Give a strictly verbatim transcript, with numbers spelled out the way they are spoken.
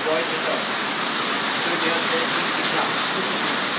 不好意思，这个要直接进行一下。